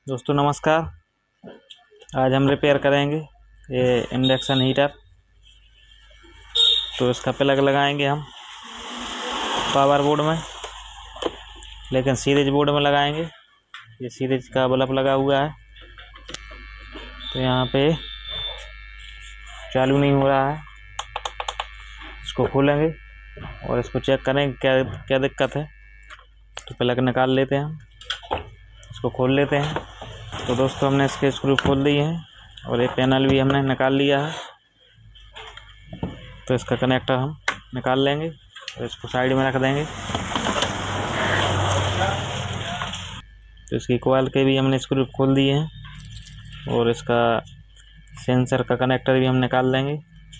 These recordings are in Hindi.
दोस्तों नमस्कार। आज हम रिपेयर करेंगे ये इंडक्शन हीटर। तो इसका प्लग लगाएंगे हम पावर बोर्ड में, लेकिन सीरीज बोर्ड में लगाएंगे। ये सीरीज का बल्ब लगा हुआ है तो यहाँ पे चालू नहीं हो रहा है। इसको खोलेंगे और इसको चेक करेंगे क्या क्या दिक्कत है। तो प्लग निकाल लेते हैं, हम इसको खोल लेते हैं। तो दोस्तों हमने इसके स्क्रू खोल दिए हैं और ये पैनल भी हमने निकाल लिया है। तो इसका कनेक्टर हम निकाल लेंगे, तो इसको साइड में रख देंगे। तो इसकी कॉइल के भी हमने स्क्रू खोल दिए हैं और इसका सेंसर का कनेक्टर भी हम निकाल लेंगे।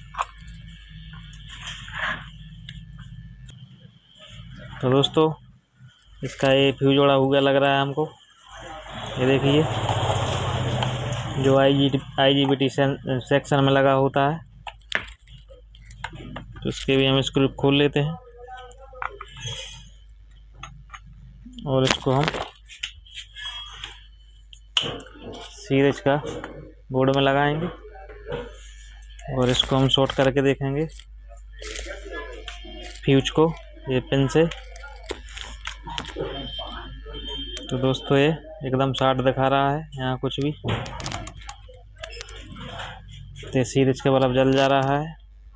तो दोस्तों इसका ये फ्यूज जोड़ा हुआ लग रहा है हमको। ये देखिए जो IGBT सेक्शन में लगा होता है। तो इसके भी हम स्क्रू खोल लेते हैं और इसको हम सीरीज का बोर्ड में लगाएंगे और इसको हम शॉर्ट करके देखेंगे फ्यूज को ये पिन से। तो दोस्तों ये एकदम शॉर्ट दिखा रहा है, यहाँ कुछ भी। तो सीरीज का बल्ब जल जा रहा है।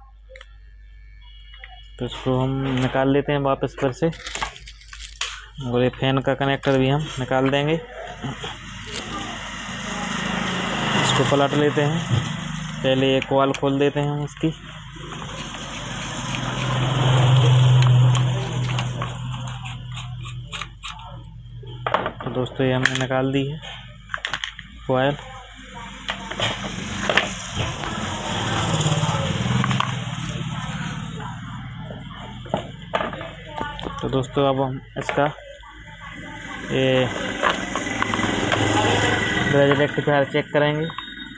तो इसको हम निकाल लेते हैं वापस फिर से और ये फैन का कनेक्टर भी हम निकाल देंगे। इसको पलट लेते हैं, पहले ये कॉइल खोल देते हैं हम इसकी। तो दोस्तों ये हमने निकाल दी है कॉइल। तो दोस्तों अब हम इसका ये ब्रिज रेक्टिफायर चेक करेंगे।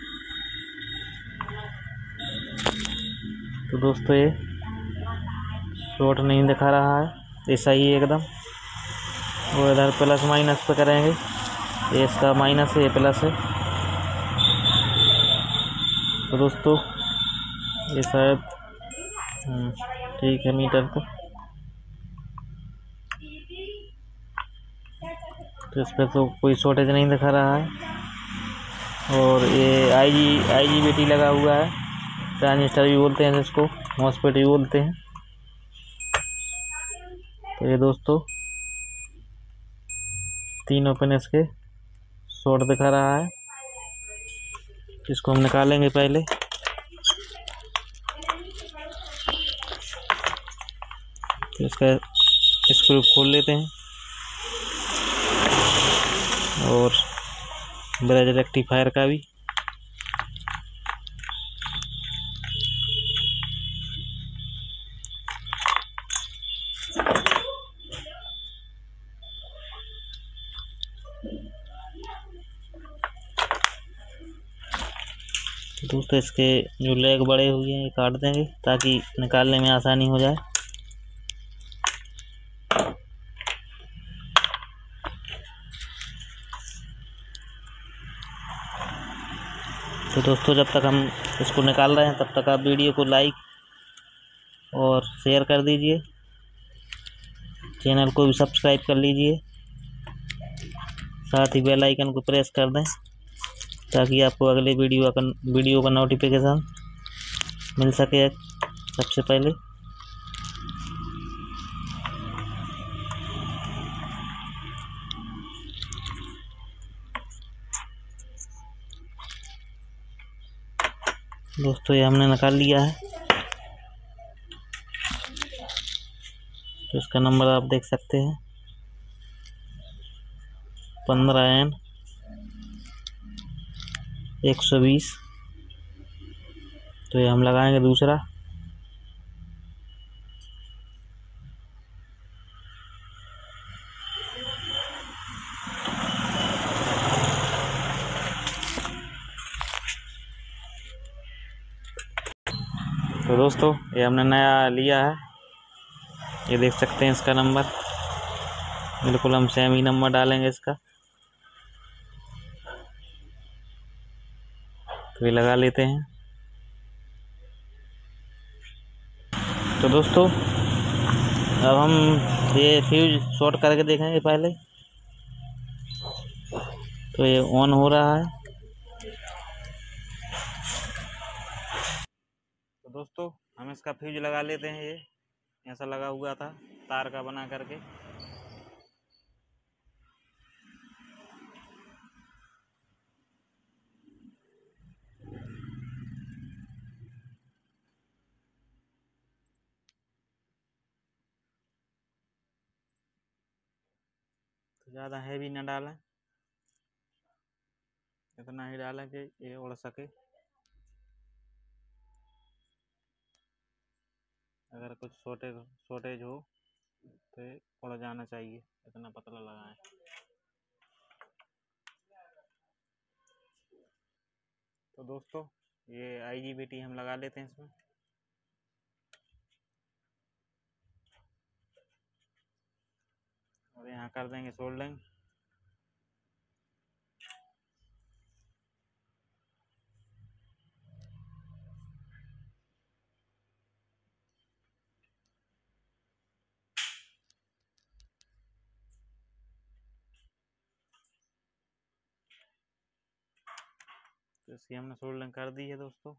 तो दोस्तों ये शॉर्ट नहीं दिखा रहा है, ये सही है एकदम। और इधर प्लस माइनस पे करेंगे, ये इसका माइनस है, ये प्लस है। तो दोस्तों ये शायद ठीक है मीटर तो इस पर तो कोई शॉर्टेज नहीं दिखा रहा है। और ये IGBT लगा हुआ है, ट्रांजिस्टर भी बोलते हैं जिसको, मॉसफेट भी बोलते हैं। तो ये दोस्तों तीनों पिन इसके शॉर्ट दिखा रहा है। इसको हम निकालेंगे पहले। तो इसका स्क्रू खोल लेते हैं और ब्रिज रेक्टिफायर का भी। तो दोस्तों इसके जो लेग बड़े हुए हैं ये काट देंगे ताकि निकालने में आसानी हो जाए। तो दोस्तों जब तक हम इसको निकाल रहे हैं तब तक आप वीडियो को लाइक और शेयर कर दीजिए, चैनल को भी सब्सक्राइब कर लीजिए, साथ ही बेल आइकन को प्रेस कर दें ताकि आपको अगले वीडियो का नोटिफिकेशन मिल सके सबसे पहले। दोस्तों ये हमने निकाल लिया है। तो इसका नंबर आप देख सकते हैं 15N 120। तो ये हम लगाएंगे दूसरा। तो दोस्तों ये हमने नया लिया है, ये देख सकते हैं इसका नंबर। बिल्कुल हम सेम ही नंबर डालेंगे इसका। तो ये लगा लेते हैं। तो दोस्तों अब हम ये फ्यूज शॉर्ट करके देखेंगे पहले। तो ये ऑन हो रहा है। तो दोस्तों हम इसका फ्यूज लगा लेते हैं। ये ऐसा लगा हुआ था तार का बना करके। तो ज़्यादा हैवी न डालें, इतना ही डालें कि ये उड़ सके। अगर कुछ शॉर्टेज हो तो ये उड़ जाना चाहिए, इतना पतला लगाएं। तो दोस्तों ये IGBT हम लगा लेते हैं इसमें। और यहाँ कर देंगे सोल्डरिंग। तो इसकी हमने सोल्डरिंग कर दी है दोस्तों।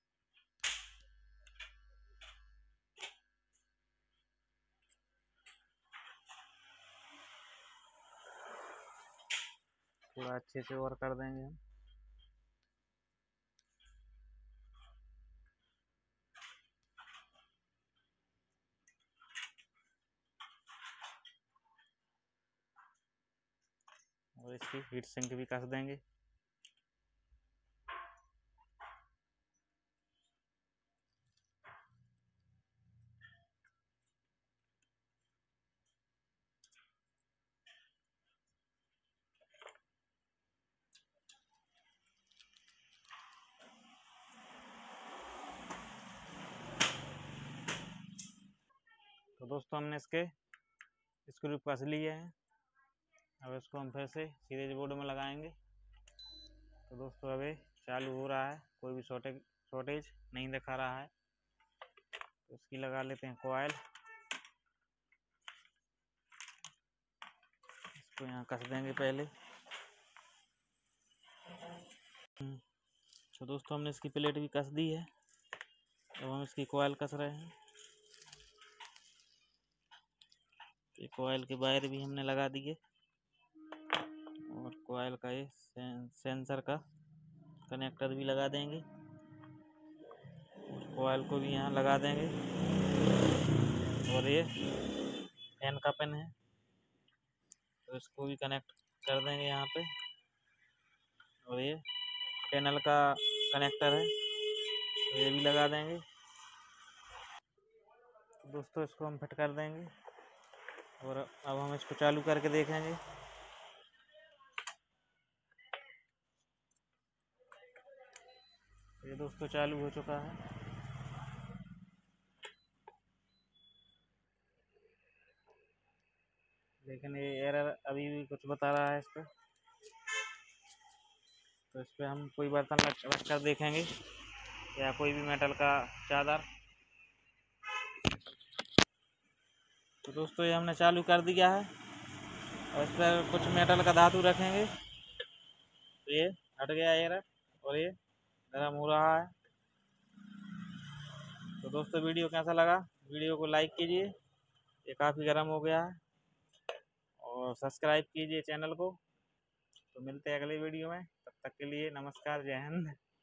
थोड़ा अच्छे से और कर देंगे हम। और इसकी हीट सिंक भी कस देंगे। तो दोस्तों हमने इसके स्क्रू कस लिए हैं। अब इसको हम फिर से सीरीज बोर्ड में लगाएंगे। तो दोस्तों अभी चालू हो रहा है, कोई भी शॉर्टेज नहीं दिखा रहा है। तो इसकी लगा लेते हैं कॉइल। इसको यहाँ कस देंगे पहले। तो दोस्तों हमने इसकी प्लेट भी कस दी है। अब हम इसकी कॉइल कस रहे हैं। ये कॉइल के वायर भी हमने लगा दिए और कॉइल का ये सेंसर का कनेक्टर भी लगा देंगे और कॉइल को भी यहाँ लगा देंगे। और ये फैन का पिन है तो इसको भी कनेक्ट कर देंगे यहाँ पे। और ये पैनल का कनेक्टर है तो ये भी लगा देंगे। तो दोस्तों इसको हम फिट कर देंगे और अब हम इसको चालू करके देखेंगे। ये दोस्तों चालू हो चुका है। लेकिन ये एरर अभी भी कुछ बता रहा है इस पर। तो इस पर हम कोई बर्तन रख कर देखेंगे या कोई भी मेटल का चादर। तो दोस्तों ये हमने चालू कर दिया है और इस पर कुछ मेटल का धातु रखेंगे तो ये हट गया एरर और ये गर्म हो रहा है। तो दोस्तों वीडियो कैसा लगा, वीडियो को लाइक कीजिए, ये काफ़ी गर्म हो गया है। और सब्सक्राइब कीजिए चैनल को। तो मिलते हैं अगले वीडियो में, तब तक के लिए नमस्कार, जय हिंद।